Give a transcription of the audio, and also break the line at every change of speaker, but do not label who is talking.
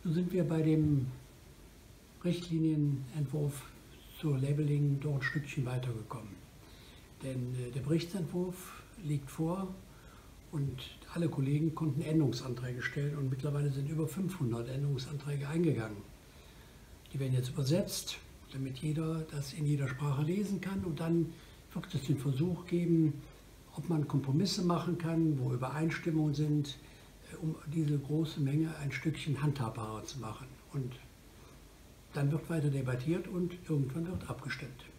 Nun sind wir bei dem Richtlinienentwurf zur Labeling doch ein Stückchen weitergekommen. Denn der Berichtsentwurf liegt vor und alle Kollegen konnten Änderungsanträge stellen und mittlerweile sind über 500 Änderungsanträge eingegangen. Die werden jetzt übersetzt, damit jeder das in jeder Sprache lesen kann, und dann wird es den Versuch geben, ob man Kompromisse machen kann, wo Übereinstimmungen sind, um diese große Menge ein Stückchen handhabbarer zu machen. Und dann wird weiter debattiert und irgendwann wird abgestimmt.